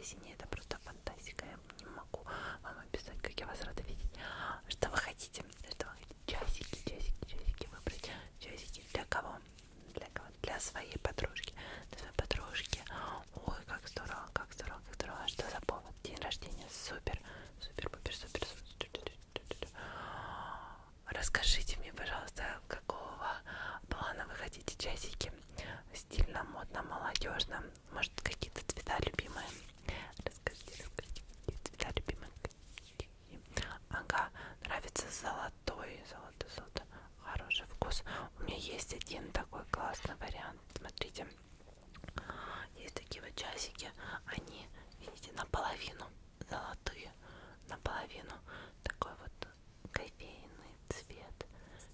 магазине, это просто фантастика. Я не могу вам описать, как я вас рада видеть. Что вы хотите? Что вы хотите? Часики выбрать. Часики для кого? Для кого? Для своей подружки. Для своей подружки. Ой, как здорово, как здорово, как здорово. А что за повод? День рождения. Супер, супер, супер, супер, супер. Расскажите мне, пожалуйста, какого плана вы хотите часики? Стильно, модно, молодежно. Может, какие-то цвета любимые? Расскажите, какие цвета любимые? Ага, нравится золотой. Хороший вкус. У меня есть один такой классный вариант. Смотрите. Есть такие вот часики. Они, видите, наполовину золотые. Наполовину такой вот кофейный цвет.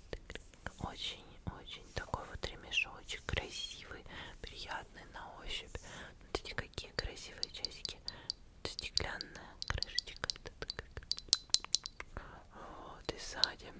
Очень такой вот ремешочек красивый, приятный на ощупь. Смотрите, какие красивые часики. Стеклянная крышечка. Вот и сзади.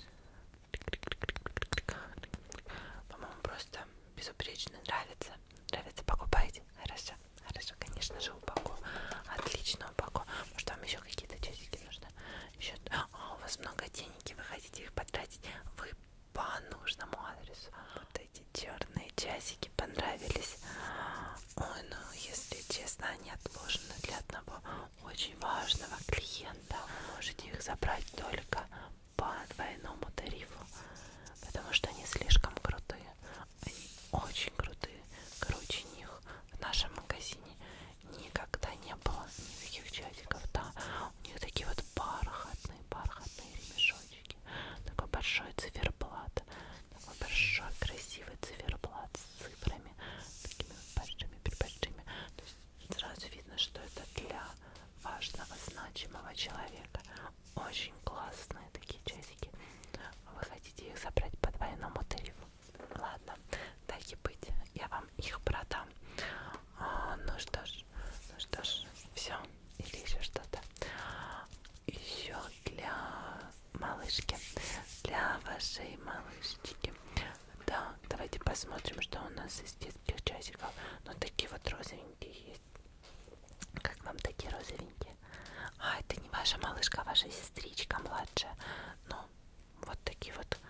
По-моему, просто безупречно нравится. Нравится, покупайте. Хорошо, хорошо, конечно же, упаковку. Отлично упаковку. Может, вам еще какие-то часики нужны? Еще... у вас много денег, и вы хотите их потратить. Вы по нужному адресу. Вот эти черные часики понравились. Ой, ну, если честно, они отложены для одного очень важного клиента. Вы можете их забрать только по двойному тарифу, потому что они слишком крутые. Они очень крутые. Короче, них в нашем магазине никогда не было никаких часиков. Да, у них такие вот бархатные ремешочки. Такой большой циферблат. Такой большой красивый циферблат с цифрами. Такими большими. То есть сразу видно, что это для важного, значимого человека. Очень классные такие часики. Вы хотите их забрать по двойному тарифу? Ладно, так и быть, я вам их продам. Ну что ж, все. Или еще что-то. Еще для малышки, для вашей малышечки. Да, давайте посмотрим, что у нас из детских часиков. Ну, такие вот розовенькие есть. Как вам такие розовенькие? А, это не ваша малышка, а ваша сестричка младшая. Ну, вот такие вот.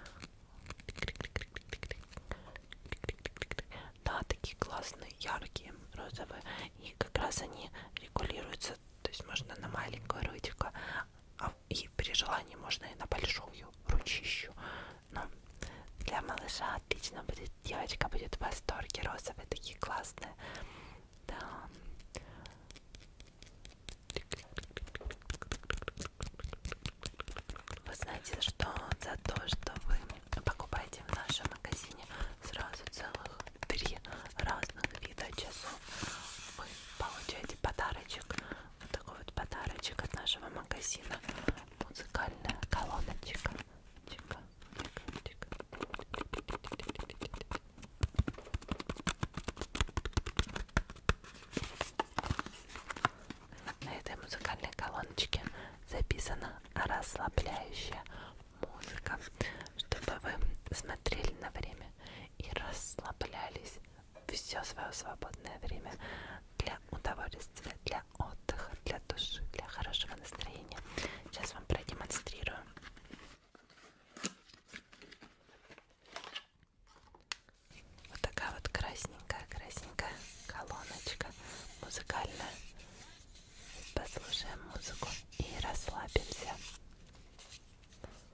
Да, такие классные, яркие, розовые. И как раз они регулируются. То есть можно на маленькую ручку, и при желании можно и на большую ручищу. Ну, для малыша отлично будет. Девочка будет в восторге. Розовые такие классные. Да. Вы знаете, что за то, что вы покупаете в нашем магазине сразу целых 3 разных вида часов, вы получаете подарочек. Вот такой вот подарочек от нашего магазина. Музыкальная колоночка. На этой музыкальной колоночке записана расслабляющая музыка, чтобы вы смотрели на время и расслаблялись все свое свободное время для удовольствия, для отдыха, для души, для хорошего настроения. Сейчас вам продемонстрирую. Вот такая вот красненькая колоночка музыкальная. Послушаем музыку и расслабимся.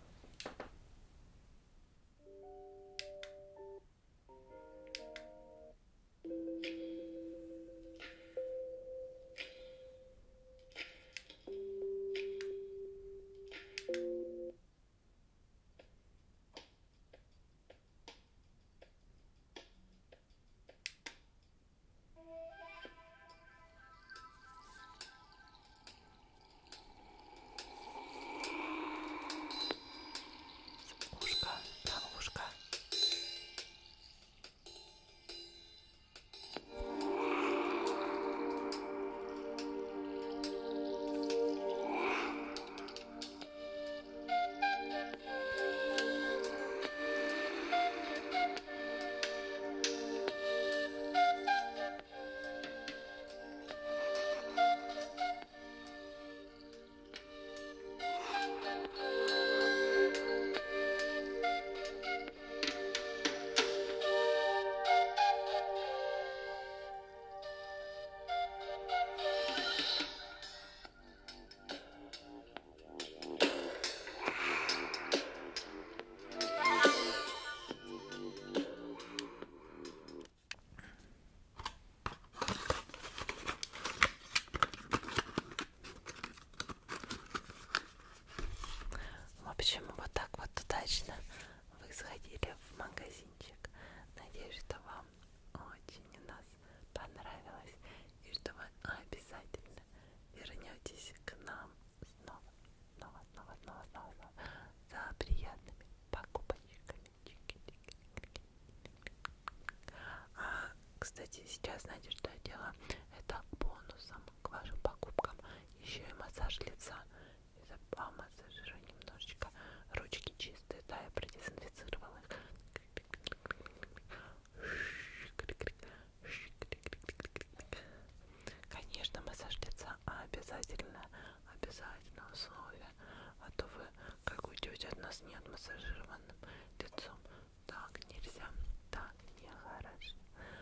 массажированным лицом. Так нельзя, так нехорошо.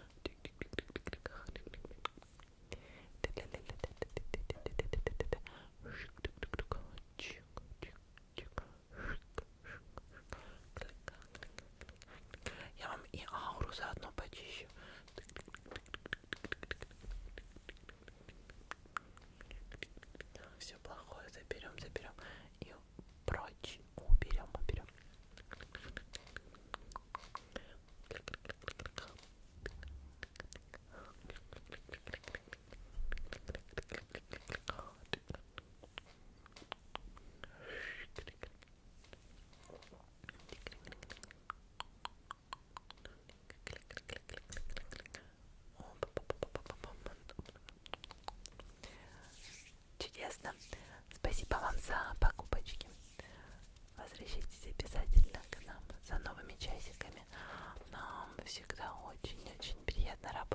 Я вам и ауру заодно почищу. Все плохое заберем, заберем и прочь уберем, уберем. Чудесно. Спасибо вам за покупочки. Возвращайтесь обязательно к нам за новыми часиками. Нам всегда очень-очень приятно работать